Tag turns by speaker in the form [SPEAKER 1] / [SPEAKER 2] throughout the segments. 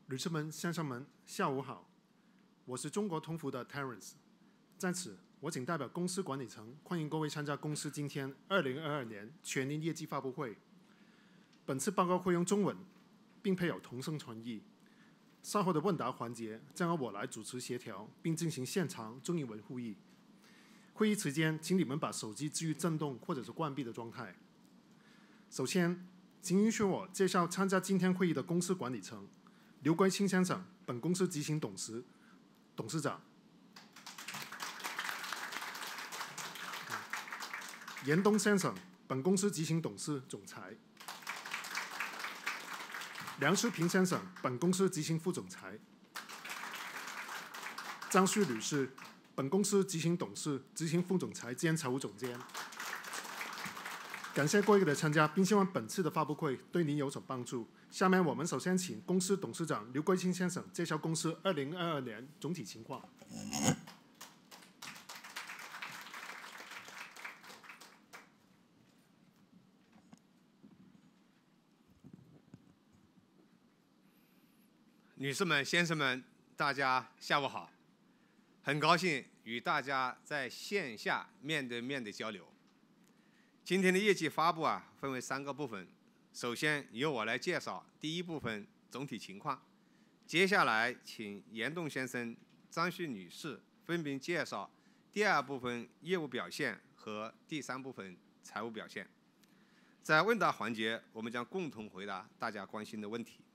[SPEAKER 1] 女士们、先生们，下午好，我是中国通服的 Terence， 在此，我谨代表公司管理层欢迎各位参加公司今天2022年全年业绩发布会。本次报告会用中文，并配有同声传译。稍后的问答环节将由我来主持协调，并进行现场中英文会议。会议期间，请你们把手机置于震动或者是关闭的状态。首先，请允许我介绍参加今天会议的公司管理层：刘贵清先生，本公司执行董事长；严东先生，本公司执行董事总裁；梁淑平先生，本公司执行副总裁；张旭女士，本公司执行董事、执行副总裁兼财务总监。感谢各位的参加，并希望本次的发布会对您有所帮助。下面我们首先请公司董事长刘贵清先生介绍公司2022年总体情况。
[SPEAKER 2] 女士们、先生们，大家下午好！很高兴与大家在线下面对面的交流。今天的业绩发布分为3个部分。首先由我来介绍第一部分总体情况，接下来请严栋先生、张旭女士分别介绍第2部分业务表现和第3部分财务表现。在问答环节，我们将共同回答大家关心的问题。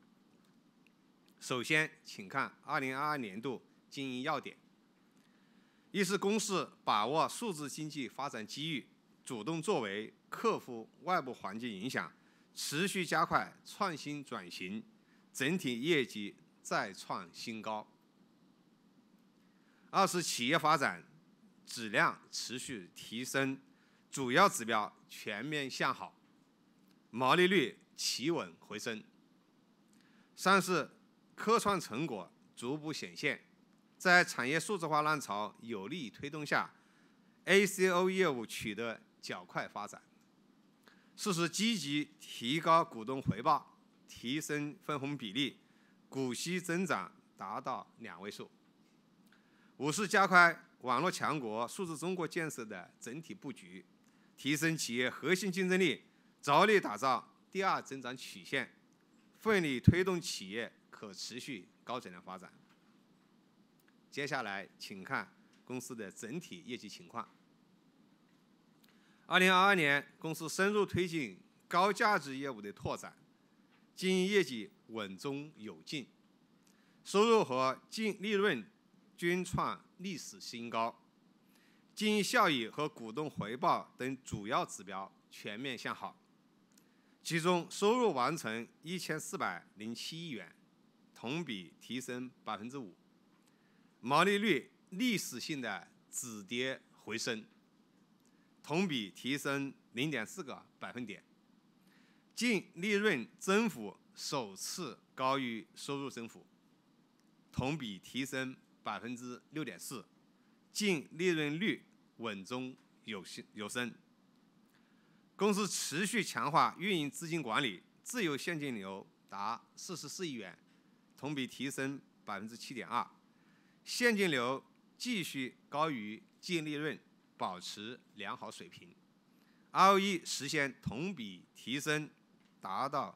[SPEAKER 2] 首先，请看2022年度经营要点：一是公司把握数字经济发展机遇，主动作为，克服外部环境影响，持续加快创新转型，整体业绩再创新高。2是企业发展质量持续提升，主要指标全面向好，毛利率企稳回升。3是科创成果逐步显现，在产业数字化浪潮有力推动下 ，ACO 业务取得较快发展。4是积极提高股东回报，提升分红比例，股息增长达到2位数。5是加快网络强国、数字中国建设的整体布局，提升企业核心竞争力，着力打造第2增长曲线，奋力推动企业可持续高质量发展。接下来，请看公司的整体业绩情况。2022年，公司深入推进高价值业务的拓展，经营业绩稳中有进，收入和净利润均创历史新高，经营效益和股东回报等主要指标全面向好。其中，收入完成1407亿元，同比提升5%，毛利率历史性的止跌回升，同比提升0.4个百分点，净利润增幅首次高于收入增幅，同比提升6.4%，净利润率稳中有升。公司持续强化运营资金管理，自有现金流达44亿元，同比提升7.2%，现金流继续高于净利润，保持良好水平。ROE 实现同比提升，达到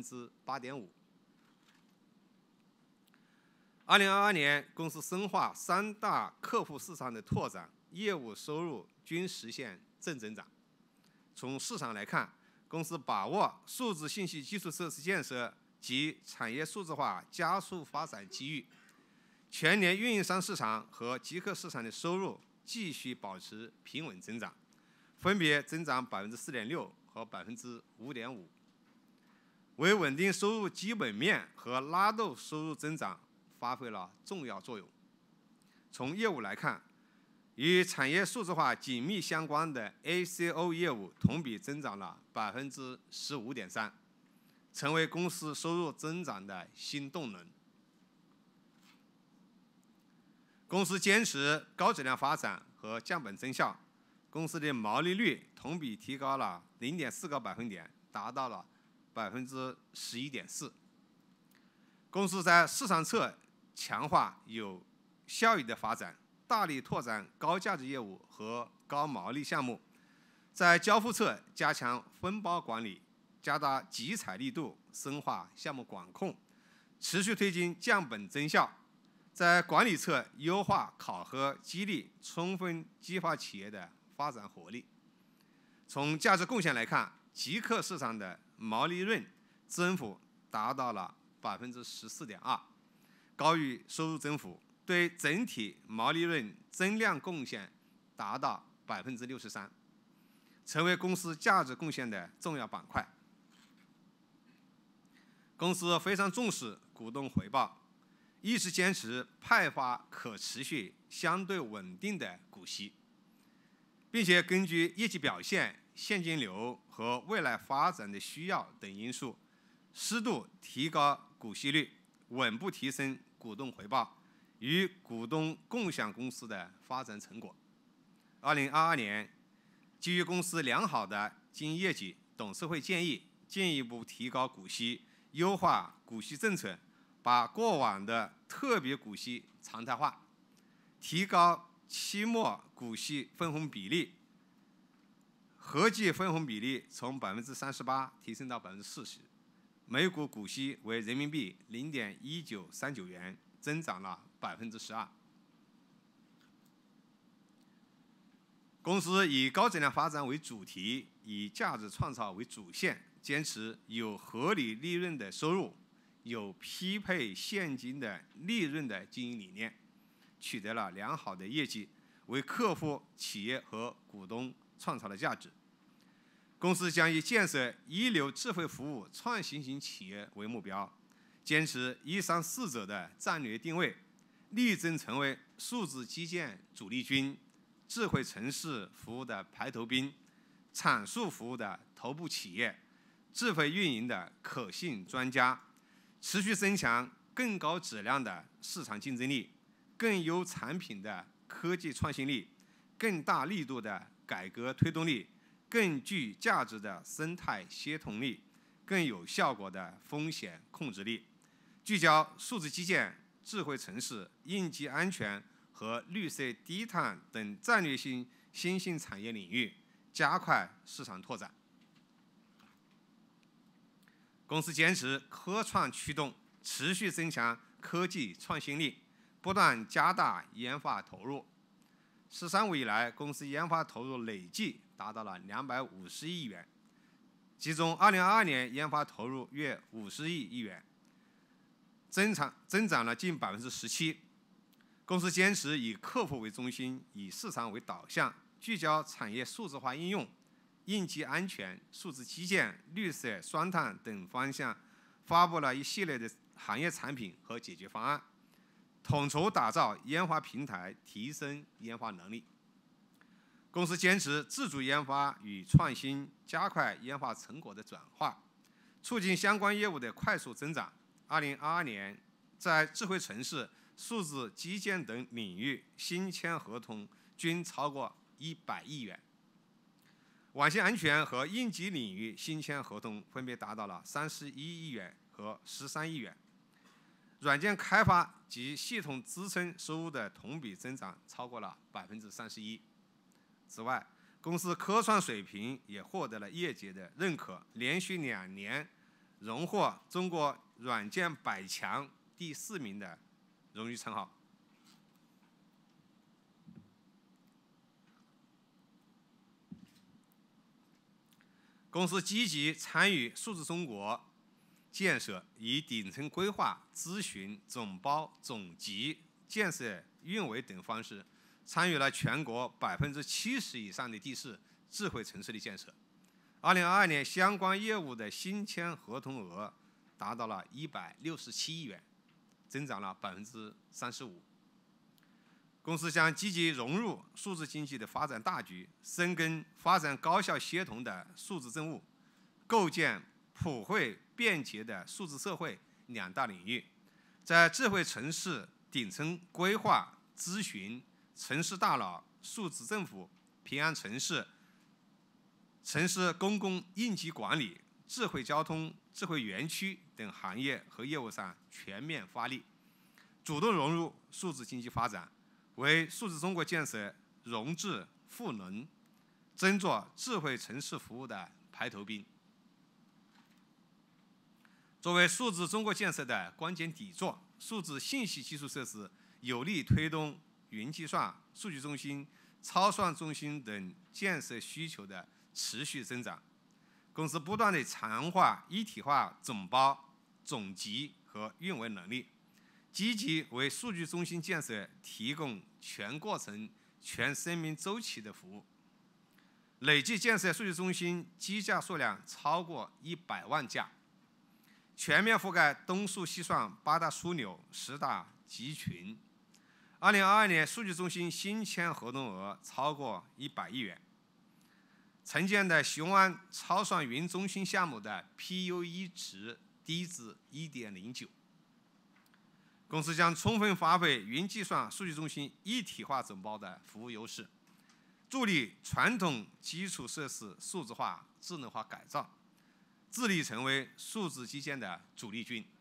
[SPEAKER 2] 8.5%。2022年，公司深化3大客户市场的拓展，业务收入均实现正增长。从市场来看，公司把握数字信息基础设施建设及产业数字化加速发展机遇，全年运营商市场和极客市场的收入继续保持平稳增长，分别增长4.6%和5.5%，为稳定收入基本面和拉动收入增长发挥了重要作用。从业务来看，与产业数字化紧密相关的 ACO 业务同比增长了15.3%，成为公司收入增长的新动能。公司坚持高质量发展和降本增效，公司的毛利率同比提高了0.4个百分点，达到了11.4%。 公司在市场侧强化有效益的发展，大力拓展高价值业务和高毛利项目；在交付侧加强分包管理，加大集采力度，深化项目管控，持续推进降本增效；在管理侧优化考核激励，充分激发企业的发展活力。从价值贡献来看，极客市场的毛利润增幅达到了14.2%，高于收入增幅，对整体毛利润增量贡献达到63%，成为公司价值贡献的重要板块。公司非常重视股东回报，一直坚持派发可持续、相对稳定的股息，并且根据业绩表现、现金流和未来发展的需要等因素，适度提高股息率，稳步提升股东回报，与股东共享公司的发展成果。2022年，基于公司良好的经营业绩，董事会建议进一步提高股息，优化股息政策，把过往的特别股息常态化，提高期末股息分红比例，合计分红比例从38%提升到40%，每股股息为人民币0.1939元，增长了12%。公司以高质量发展为主题，以价值创造为主线，坚持有合理利润的收入、有匹配现金的利润的经营理念，取得了良好的业绩，为客户、企业和股东创造了价值。公司将以建设一流智慧服务创新型企业为目标，坚持134者的战略定位，力争成为数字基建主力军、智慧城市服务的排头兵、产数服务的头部企业、智慧运营的可信专家，持续增强更高质量的市场竞争力、更优产品的科技创新力、更大力度的改革推动力、更具价值的生态协同力、更有效果的风险控制力，聚焦数字基建、智慧城市、应急安全和绿色低碳等战略性新兴产业领域，加快市场拓展。公司坚持科创驱动，持续增强科技创新力，不断加大研发投入。“十三五”以来，公司研发投入累计达到了250亿元，其中2022年研发投入约50亿元，增长了近17%。公司坚持以客户为中心，以市场为导向，聚焦产业数字化应用、应急安全、数字基建、绿色双碳等方向，发布了一系列的行业产品和解决方案，统筹打造研发平台，提升研发能力。公司坚持自主研发与创新，加快研发成果的转化，促进相关业务的快速增长。2022年，在智慧城市、数字基建等领域新签合同均超过100亿元，网信安全和应急领域新签合同分别达到了31亿元和13亿元，软件开发及系统支撑收入的同比增长超过了31%。此外，公司科创水平也获得了业界的认可，连续2年荣获中国软件100强第4名的荣誉称号。公司积极参与数字中国建设，以顶层规划、咨询、总包、总集、建设运维等方式，参与了全国70%以上的地市智慧城市的建设。2022年相关业务的新签合同额达到了167亿元，增长了35%。公司将积极融入数字经济的发展大局，深耕发展高效协同的数字政务，构建普惠便捷的数字社会2大领域，在智慧城市顶层规划、咨询、城市大脑、数字政府、平安城市、城市公共应急管理、 智慧交通、智慧园区等行业和业务上全面发力，主动融入数字经济发展，为数字中国建设融智赋能、争做智慧城市服务的排头兵。作为数字中国建设的关键底座，数字信息基础设施有力推动云计算、数据中心、超算中心等建设需求的持续增长。公司不断地强化一体化总包、总集和运维能力，积极为数据中心建设提供全过程、全生命周期的服务。累计建设数据中心机架数量超过100万架，全面覆盖东数西算8大枢纽、10大集群。2022年，数据中心新签合同额超过100亿元。承建的雄安超算云中心项目的 PUE 值低至 1.09。公司将充分发挥云计算数据中心一体化总包的服务优势，助力传统基础设施数字化、智能化改造，致力成为数字基建的主力军。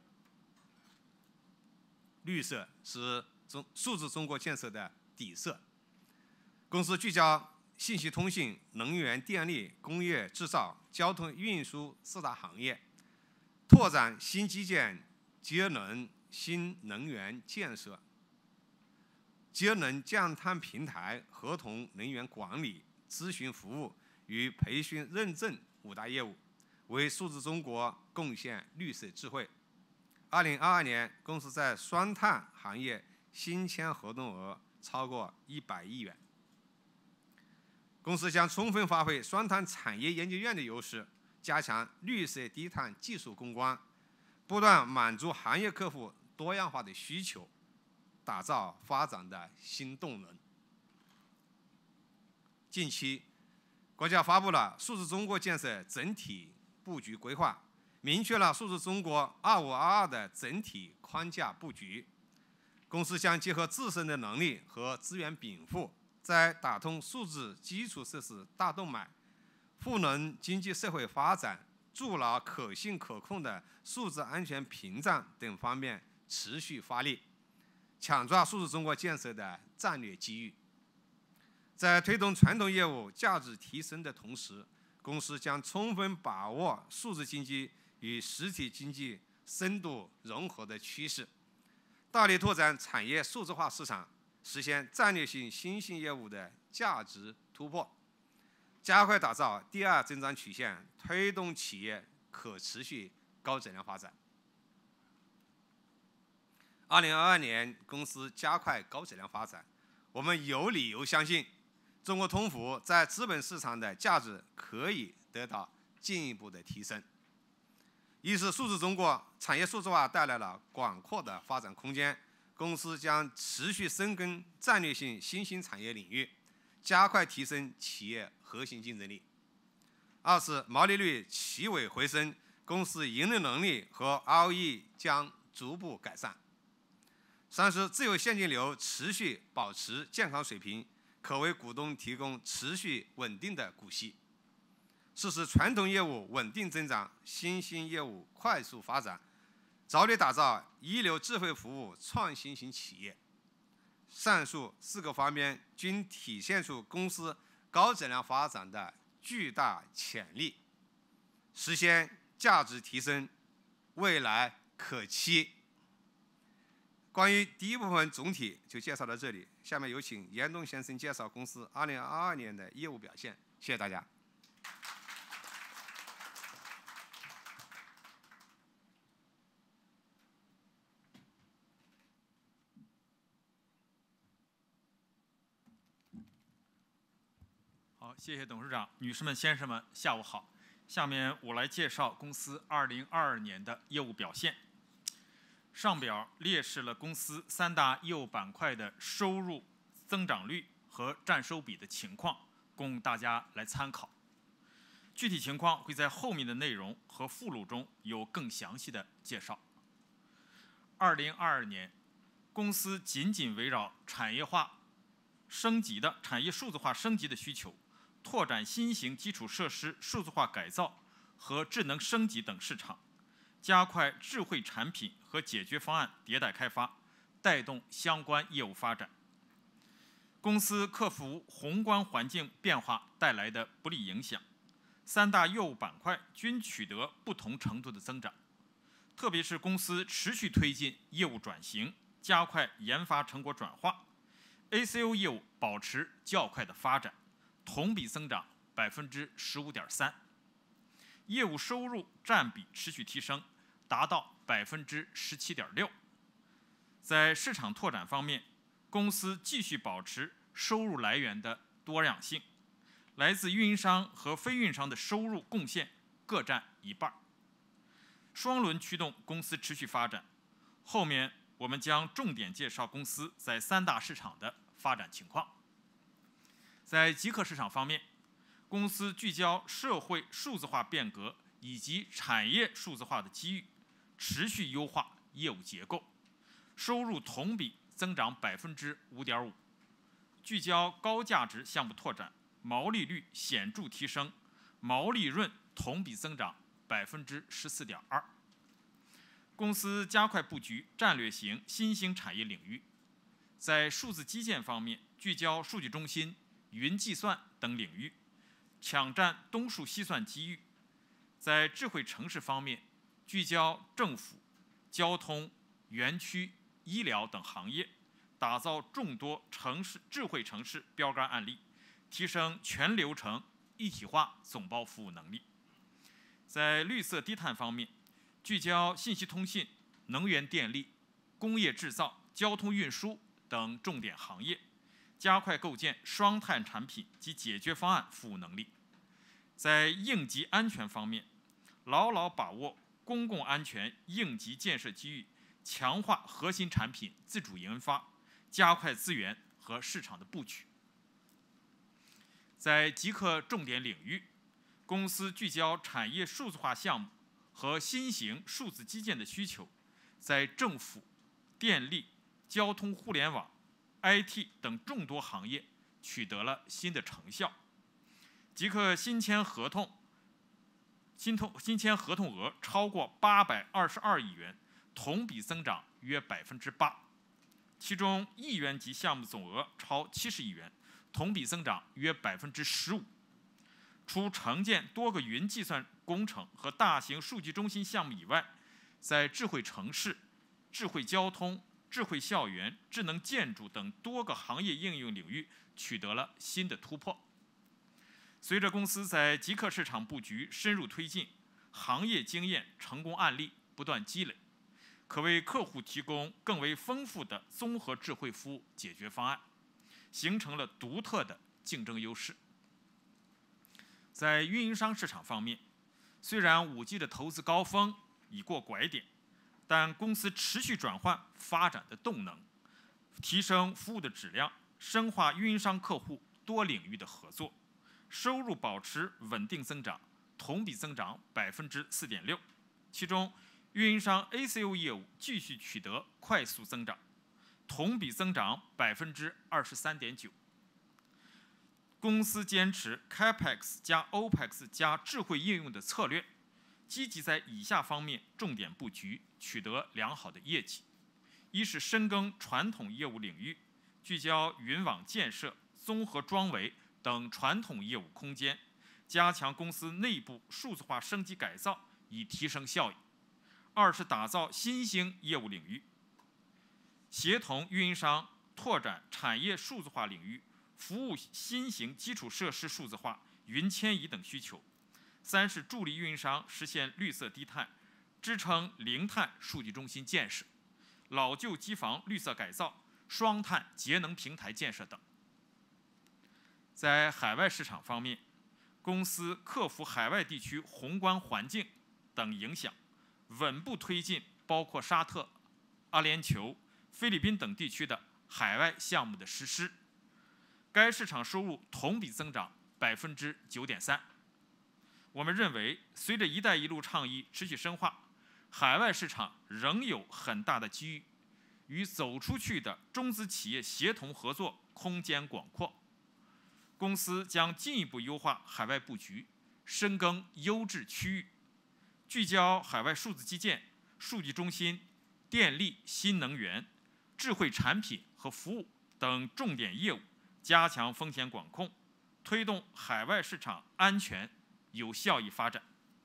[SPEAKER 2] 绿色是数字中国建设的底色。公司聚焦信息通信、能源电力、工业制造、交通运输4大行业，拓展新基建、节能、新能源建设、节能降碳平台、合同能源管理、咨询服务与培训认证5大业务，为数字中国贡献绿色智慧。2022年，公司在双碳行业新签合同额超过100亿元。公司将充分发挥双碳产业研究院的优势，加强绿色低碳技术攻关，不断满足行业客户多样化的需求，打造发展的新动能。近期，国家发布了数字中国建设整体布局规划，明确了数字中国2522的整体框架布局。公司将结合自身的能力和资源禀赋，在打通数字基础设施大动脉、赋能经济社会发展、筑牢可信可控的数字安全屏障等方面持续发力，抢抓数字中国建设的战略机遇。在推动传统业务价值提升的同时，公司将充分把握数字经济与实体经济深度融合的趋势，大力拓展产业数字化市场，实现战略性新兴业务的价值突破，加快打造第2增长曲线，推动企业可持续高质量发展。2022年，公司加快高质量发展，我们有理由相信，中国通服在资本市场的价值可以得到进一步的提升。一是数字中国产业数字化带来了广阔的发展空间，公司将持续深耕战略性新兴产业领域，加快提升企业核心竞争力。二是毛利率企稳回升，公司盈利能力和 ROE 将逐步改善。三是自有现金流持续保持健康水平，可为股东提供持续稳定的股息。四是传统业务稳定增长，新兴业务快速发展，着力打造一流智慧服务创新型企业。上述4个方面均体现出公司高质量发展的巨大潜力，实现价值提升，未来可期。关于第一部分总体就介绍到这里，下面有请严冬先生介绍公司2022年的业务表现。谢谢大家。
[SPEAKER 3] 好，谢谢董事长，女士们、先生们，下午好。下面我来介绍公司2022年的业务表现。上表列示了公司3大业务板块的收入增长率和占收比的情况，供大家来参考。具体情况会在后面的内容和附录中有更详细的介绍。2022年，公司紧紧围绕产业化升级的产业数字化升级的需求，拓展新型基础设施数字化改造， 和智能升级等市场，加快智慧产品和解决方案迭代开发，带动相关业务发展。公司克服宏观环境变化带来的不利影响，3大业务板块均取得不同程度的增长。特别是公司持续推进业务转型，加快研发成果转化 ，ACO 业务保持较快的发展，同比增长15.3%，业务收入占比持续提升，达到17.6%。在市场拓展方面，公司继续保持收入来源的多样性，来自运营商和非运营商的收入贡献各占一半。双轮驱动公司持续发展，后面我们将重点介绍公司在3大市场的发展情况。在极客市场方面，公司聚焦社会数字化变革以及产业数字化的机遇，持续优化业务结构，收入同比增长5.5%，聚焦高价值项目拓展，毛利率显著提升，毛利润同比增长14.2%。公司加快布局战略型新兴产业领域，在数字基建方面聚焦数据中心、云计算等领域，抢占东数西算机遇；在智慧城市方面聚焦政府、交通、园区、医疗等行业，打造众多智慧城市标杆案例，提升全流程一体化总包服务能力。在绿色低碳方面，聚焦信息通信、能源电力、工业制造、交通运输等重点行业，加快构建双碳产品及解决方案服务能力。在应急安全方面，牢牢把握公共安全应急建设机遇，强化核心产品自主研发，加快资源和市场的布局。在极客重点领域，公司聚焦产业数字化项目和新型数字基建的需求，在政府、电力、交通互联网、IT 等众多行业取得了新的成效。极客新签合同额超过822亿元，同比增长约8%，其中亿元级项目总额超70亿元，同比增长约15%。除承建多个云计算工程和大型数据中心项目以外，在智慧城市、智慧交通、智慧校园、智能建筑等多个行业应用领域取得了新的突破。随着公司在极客市场布局深入推进，行业经验、成功案例不断积累，可为客户提供更为丰富的综合智慧服务解决方案，形成了独特的竞争优势。在运营商市场方面，虽然5G 的投资高峰已过拐点，但公司持续转换发展的动能，提升服务的质量，深化运营商客户多领域的合作，收入保持稳定增长，同比增长4.6%，其中运营商 ACO 业务继续取得快速增长，同比增长23.9%。公司坚持 CAPEX 加 OPEX 加智慧应用的策略，积极在以下方面重点布局，取得良好的业绩。一是深耕传统业务领域，聚焦云网建设、综合装维等传统业务空间，加强公司内部数字化升级改造，以提升效益。二是打造新兴业务领域，协同运营商拓展产业数字化领域，服务新型基础设施数字化、云迁移等需求。三是助力运营商实现绿色低碳，支撑零碳数据中心建设、老旧机房绿色改造、双碳节能平台建设等。在海外市场方面，公司克服海外地区宏观环境等影响，稳步推进包括沙特、阿联酋、菲律宾等地区的海外项目的实施。该市场收入同比增长9.3%。我们认为，随着“一带一路”倡议持续深化，海外市场仍有很大的机遇，与走出去的中资企业协同合作空间广阔。公司将进一步优化海外布局， 深耕优质区域，聚焦海外数字基建、数据中心、电力、新能源、智慧产品和服务等重点业务，加强风险管控，推动海外市场安全有效益发展。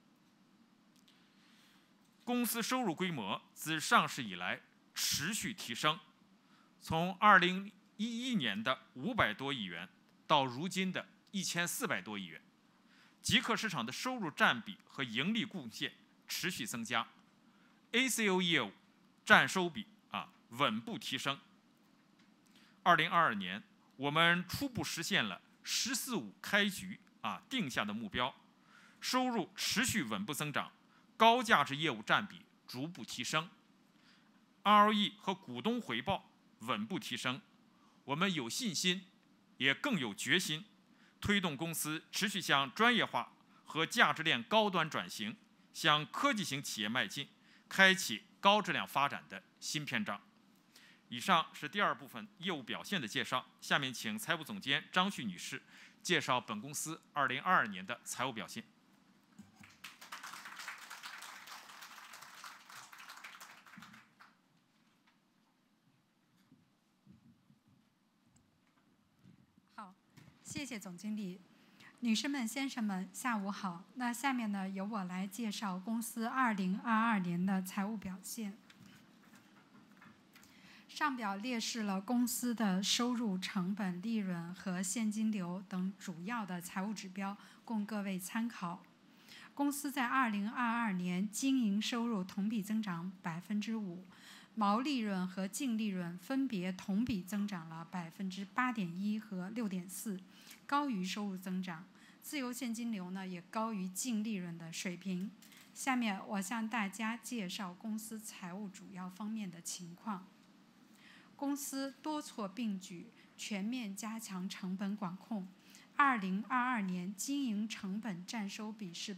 [SPEAKER 3] 公司收入规模自上市以来持续提升，从2011年的500多亿元到如今的1400多亿元，极客市场的收入占比和盈利贡献持续增加 ，ACO 业务占收比稳步提升。2022年，我们初步实现了“十四五”开局定下的目标，收入持续稳步增长，高价值业务占比逐步提升 ，ROE 和股东回报稳步提升。我们有信心，也更有决心，推动公司持续向专业化和价值链高端转型，向科技型企业迈进，开启高质量发展的新篇章。以上是第二部分业务表现的介绍，下面请财务总监张旭女士介绍本公司2022年的财务表现。
[SPEAKER 4] 好，谢谢总经理。女士们、先生们，下午好。那下面呢，由我来介绍公司2022年的财务表现。上表列示了公司的收入、成本、利润和现金流等主要的财务指标，供各位参考。公司在2022年经营收入同比增长5%，毛利润和净利润分别同比增长了8.1%和6.4%，高于收入增长。自由现金流呢也高于净利润的水平。下面我向大家介绍公司财务主要方面的情况。公司多措并举，全面加强成本管控。2022年经营成本占收比是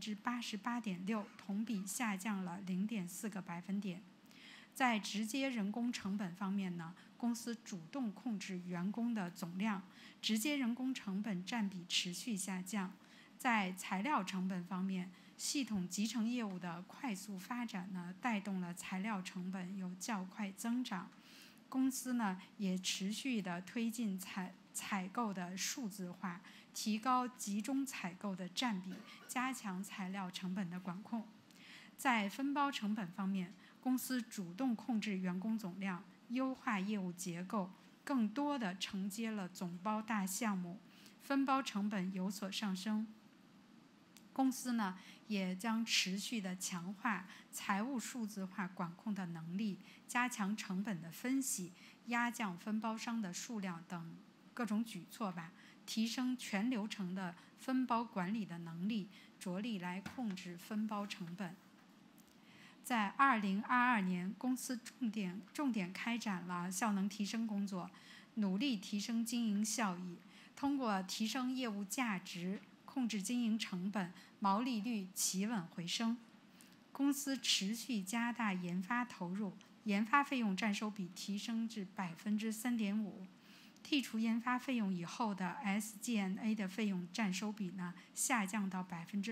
[SPEAKER 4] 88.6%，同比下降了0.4个百分点。在直接人工成本方面呢，公司主动控制员工的总量，直接人工成本占比持续下降。在材料成本方面，系统集成业务的快速发展呢，带动了材料成本有较快增长。公司呢也持续的推进采购的数字化，提高集中采购的占比，加强材料成本的管控。在分包成本方面，公司主动控制员工总量，优化业务结构，更多的承接了总包大项目，分包成本有所上升。公司呢也将持续的强化财务数字化管控的能力，加强成本的分析，压降分包商的数量等各种举措吧，提升全流程的分包管理的能力，着力来控制分包成本。在2022年，公司重点开展了效能提升工作，努力提升经营效益，通过提升业务价值，控制经营成本，毛利率企稳回升。公司持续加大研发投入，研发费用占收比提升至3.5%，剔除研发费用以后的 SG&A 的费用占收比呢下降到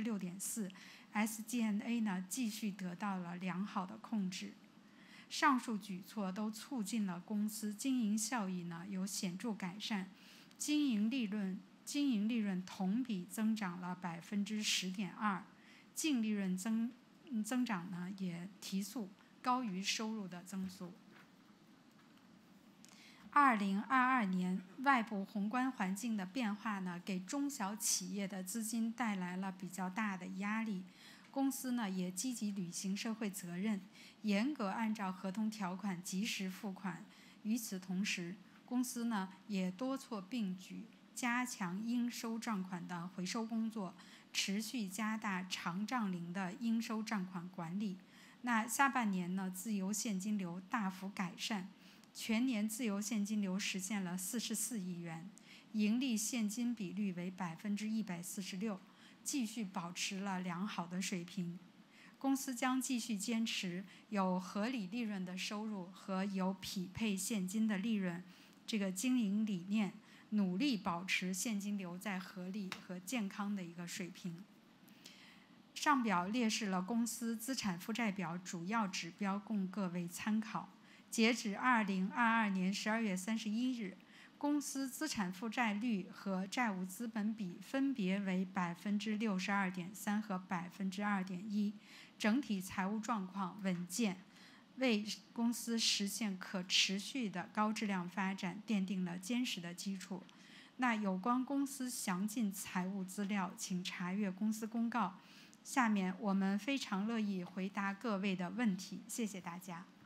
[SPEAKER 4] 6.4%，SG&A 呢继续得到了良好的控制。上述举措都促进了公司经营效益呢有显著改善，经营利润同比增长了10.2%，净利润增长呢也提速，高于收入的增速。2022年外部宏观环境的变化呢，给中小企业的资金带来了比较大的压力。公司呢也积极履行社会责任，严格按照合同条款及时付款。与此同时，公司呢也多措并举，加强应收账款的回收工作，持续加大长账龄的应收账款管理。那下半年呢，自由现金流大幅改善，全年自由现金流实现了44亿元，盈利现金比率为146%，继续保持了良好的水平。公司将继续坚持有合理利润的收入和有匹配现金的利润这个经营理念，努力保持现金流在合理和健康的一个水平。 上表列示了公司资产负债表主要指标，供各位参考。截止2022年12月31日，公司资产负债率和债务资本比分别为62.3%和2.1%，整体财务状况稳健，为公司实现可持续的高质量发展奠定了坚实的基础。那有关公司详尽财务资料，请查阅公司公告。下面我们非常乐意回答各位的问题，谢谢大家。